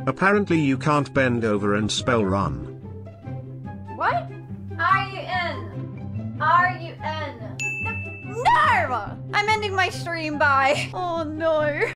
Apparently you can't bend over and spell run. What? R-U-N. R-U-N. No! I'm ending my stream, bye. Oh no.